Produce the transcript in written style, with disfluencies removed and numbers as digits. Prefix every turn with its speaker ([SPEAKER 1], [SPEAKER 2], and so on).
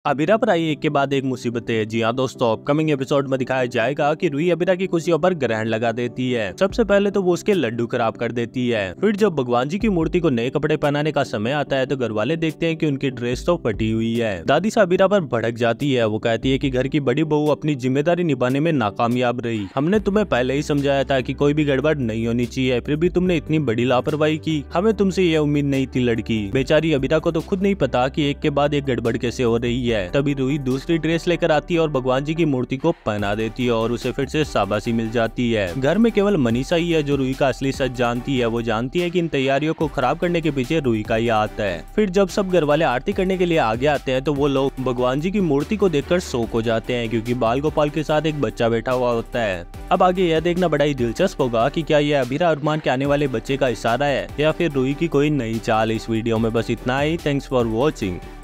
[SPEAKER 1] अबीरा पर आई एक के बाद एक मुसीबतें। जी हाँ दोस्तों, अपकमिंग एपिसोड में दिखाया जाएगा कि रूही अबीरा की खुशियों पर ग्रहण लगा देती है। सबसे पहले तो वो उसके लड्डू खराब कर देती है। फिर जब भगवान जी की मूर्ति को नए कपड़े पहनाने का समय आता है तो घर वाले देखते हैं कि उनकी ड्रेस तो फटी हुई है। दादी से अबीरा पर भड़क जाती है। वो कहती है कि घर की बड़ी बहू अपनी जिम्मेदारी निभाने में नाकामयाब रही। हमने तुम्हें पहले ही समझाया था कि कोई भी गड़बड़ नहीं होनी चाहिए, फिर भी तुमने इतनी बड़ी लापरवाही की। हमें तुमसे ये उम्मीद नहीं थी। लड़की बेचारी अबीरा को तो खुद नहीं पता कि एक के बाद एक गड़बड़ कैसे हो रही है। तभी रूही दूसरी ड्रेस लेकर आती है और भगवान जी की मूर्ति को पहना देती है और उसे फिर से शाबाशी मिल जाती है। घर में केवल मनीषा ही है जो रूही का असली सच जानती है। वो जानती है कि इन तैयारियों को खराब करने के पीछे रूही का ही हाथ है। फिर जब सब घर वाले आरती करने के लिए आगे आते हैं तो वो लोग भगवान जी की मूर्ति को देखकर शॉक हो जाते हैं, क्योंकि बाल गोपाल के साथ एक बच्चा बैठा हुआ होता है। अब आगे यह देखना बड़ा ही दिलचस्प होगा कि क्या यह अबीरा अरमान के आने वाले बच्चे का इशारा है या फिर रूही की कोई नई चाल। इस वीडियो में बस इतना ही। Thanks for watching.